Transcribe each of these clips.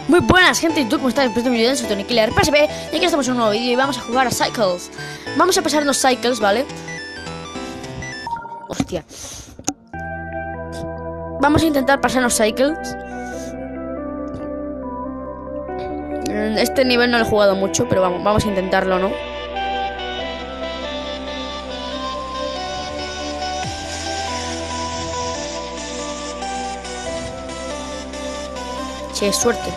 Muy buenas, gente, ¿y tú cómo estás? Después de mi video soy Tony Killer PSP y aquí estamos en un nuevo vídeo y vamos a jugar a Cycles. Vamos a pasarnos Cycles, ¿vale? Hostia. Vamos a intentar pasarnos Cycles. Este nivel no lo he jugado mucho, pero vamos a intentarlo, ¿no? Che, suerte.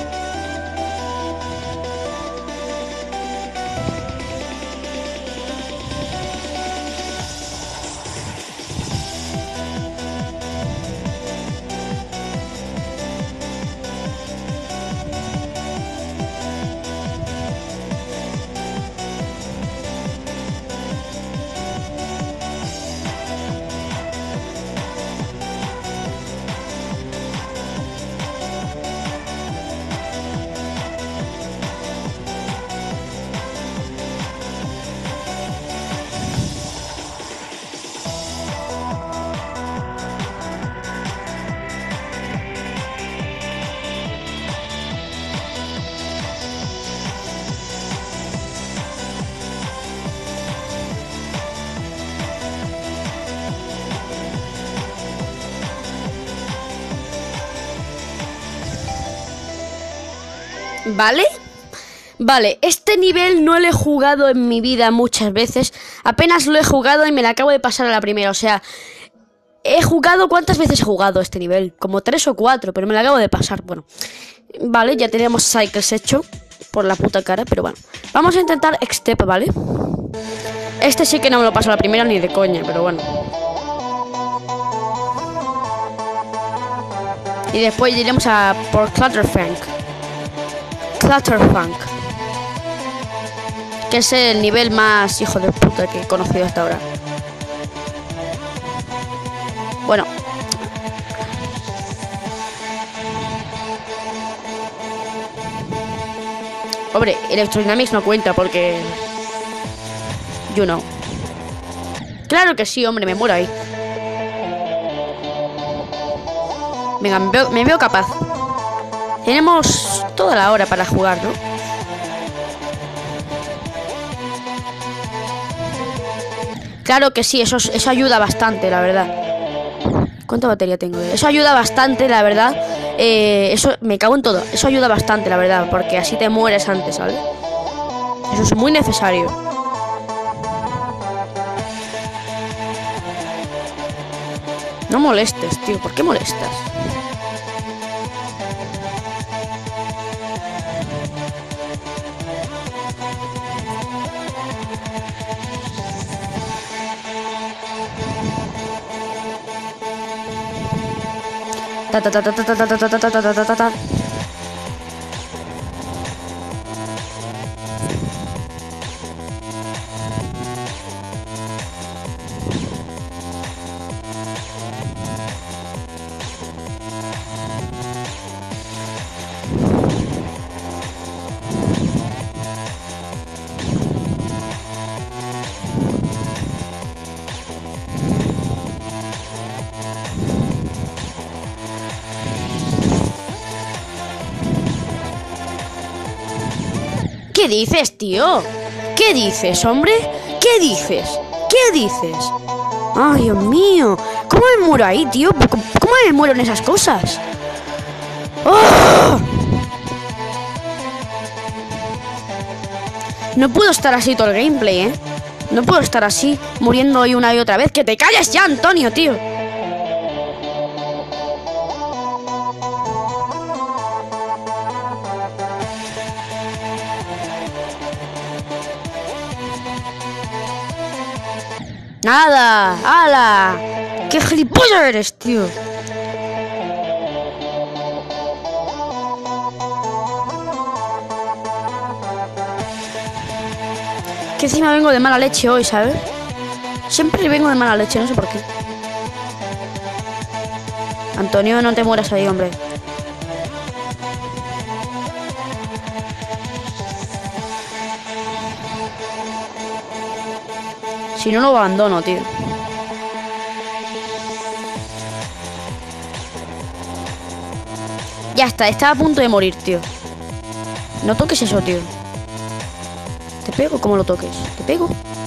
Vale, este nivel no lo he jugado en mi vida muchas veces. Apenas lo he jugado y me la acabo de pasar a la primera. O sea, he jugado... ¿Cuántas veces he jugado este nivel? Como 3 o 4, pero me la acabo de pasar. Bueno, vale, ya tenemos Cycles hecho por la puta cara, pero bueno. Vamos a intentar X-Step, ¿vale? Este sí que no me lo paso a la primera ni de coña, pero bueno. Y después iremos a por Clutterfunk, que es el nivel más hijo de puta que he conocido hasta ahora. Bueno. Hombre, Electrodynamics no cuenta porque... You know. Claro que sí, hombre, me muero ahí. Venga, me veo capaz. Tenemos toda la hora para jugar, ¿no? Claro que sí, eso ayuda bastante, la verdad. ¿Cuánta batería tengo? Eso ayuda bastante, la verdad. Eso, me cago en todo. Eso ayuda bastante, la verdad, porque así te mueres antes, ¿sabes? Eso es muy necesario. No molestes, tío. ¿Por qué molestas? Ta ta ta ta ta ta ta ta ta ta ta ta ta. ¿Qué dices, tío? ¿Qué dices, hombre? ¿Qué dices? ¿Qué dices? Ay, Dios mío. ¿Cómo me muero ahí, tío? ¿Cómo me muero en esas cosas? ¡Oh! No puedo estar así todo el gameplay, ¿eh? No puedo estar así, muriendo ahí una y otra vez. ¡Que te calles ya, Antonio, tío! ¡Nada! ¡Hala! ¡Qué gilipollas eres, tío! Que encima vengo de mala leche hoy, ¿sabes? Siempre vengo de mala leche, no sé por qué. Antonio, no te mueras ahí, hombre. Si no, lo abandono, tío. Ya está, estaba a punto de morir, tío. No toques eso, tío. ¿Te pego? ¿Cómo lo toques? ¿Te pego?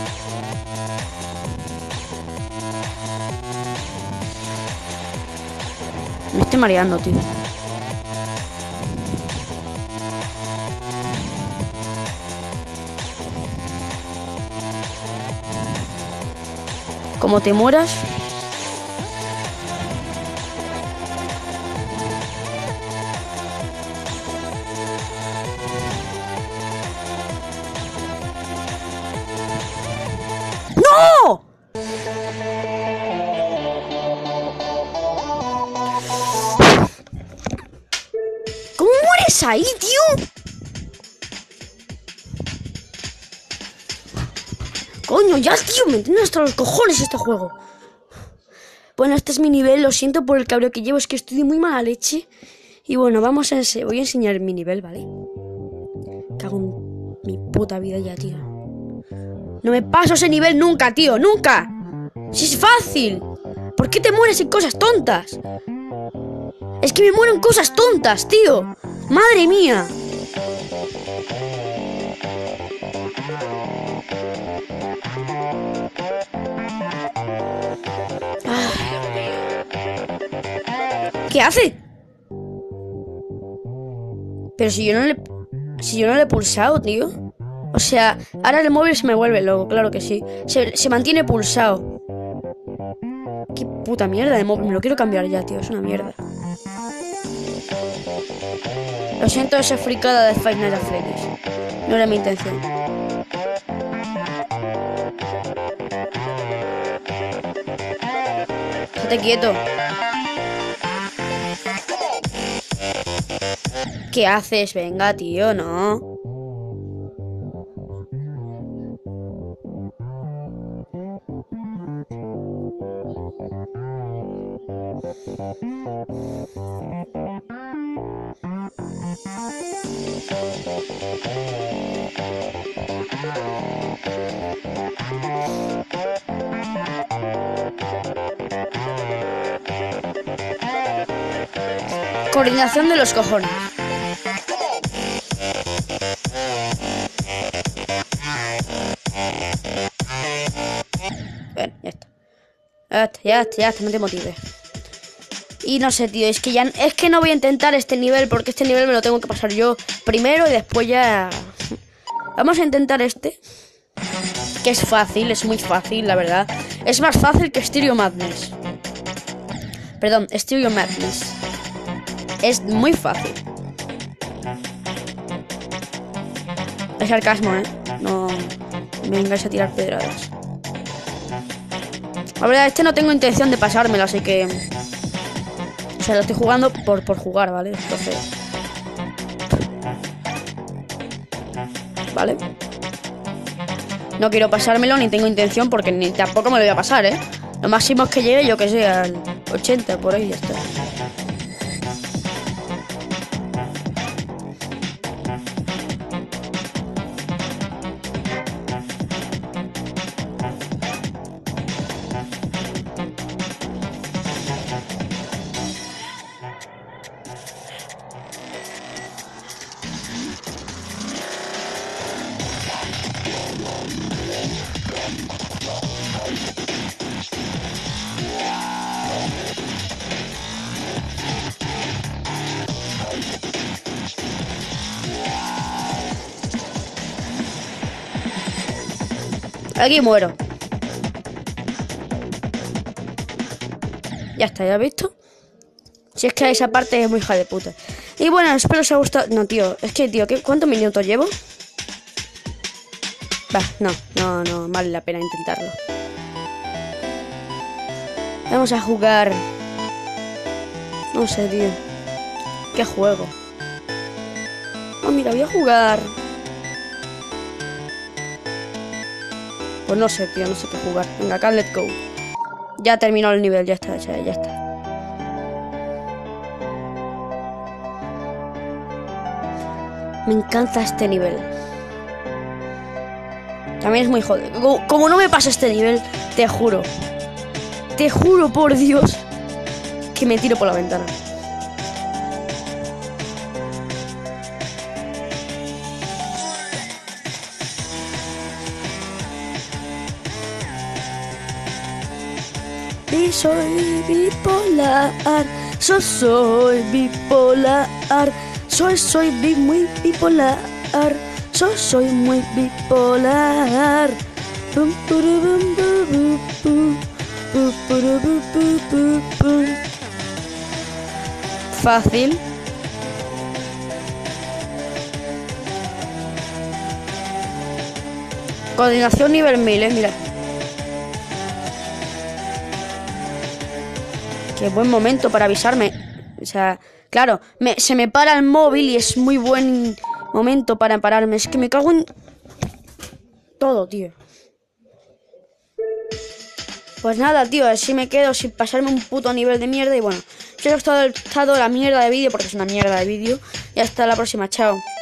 Me estoy mareando, tío. Como te mueras... ¡No! ¿Cómo mueres ahí, tío? Coño, ya, tío, me tiene hasta los cojones este juego. Bueno, este es mi nivel, lo siento por el cabreo que llevo, es que estoy de muy mala leche. Y bueno, voy a enseñar mi nivel, ¿vale? Cago en mi puta vida ya, tío. No me paso ese nivel nunca, tío, nunca. Si es fácil. ¿Por qué te mueres en cosas tontas? Es que me muero en cosas tontas, tío. Madre mía. ¿Qué hace? Pero si yo no le he pulsado, tío. O sea, ahora el móvil se me vuelve loco, claro que sí. Se mantiene pulsado. Qué puta mierda de móvil. Me lo quiero cambiar ya, tío. Es una mierda. Lo siento, esa fricada de Five Nights at Freddy's. No era mi intención. Estate quieto. ¿Qué haces? Venga, tío, no. Coordinación de los cojones. Bueno, ya está. Ya está, no te motives. Y no sé, tío, es que no voy a intentar este nivel porque este nivel me lo tengo que pasar yo primero y después ya... Vamos a intentar este. Que es fácil, es muy fácil, la verdad. Es más fácil que Stereo Madness. Perdón, Stereo Madness. Es muy fácil. Es sarcasmo, ¿eh? No me vengáis a tirar pedradas. La verdad, este no tengo intención de pasármelo, así que... O sea, lo estoy jugando por jugar, ¿vale? Entonces... ¿Vale? No quiero pasármelo, ni tengo intención, porque ni tampoco me lo voy a pasar, ¿eh? Lo máximo es que llegue, yo que sé, al 80, por ahí, ya está. Aquí muero. Ya está, ¿ya has visto? Si es que esa parte es muy hija de puta. Y bueno, espero os haya gustado. No, tío, es que, tío, ¿cuántos minutos llevo? Va, no vale la pena intentarlo. Vamos a jugar. No sé, tío. ¿Qué juego? Oh, mira, voy a jugar. Pues no sé, tío, no sé qué jugar. Venga, acá, let's go. Ya terminó el nivel, ya está, ya está. Me encanta este nivel. También es muy jodido. Como no me pasa este nivel, te juro por Dios, que me tiro por la ventana. soy bipolar. Soy bipolar. Soy muy bipolar. Soy muy bipolar. Fácil. Coordinación nivel 1000, mira. Qué buen momento para avisarme. O sea, claro, se me para el móvil y es muy buen momento para pararme. Es que me cago en todo, tío. Pues nada, tío, así me quedo sin pasarme un puto nivel de mierda. Y bueno, si os ha gustado la mierda de vídeo, porque es una mierda de vídeo. Y hasta la próxima, chao.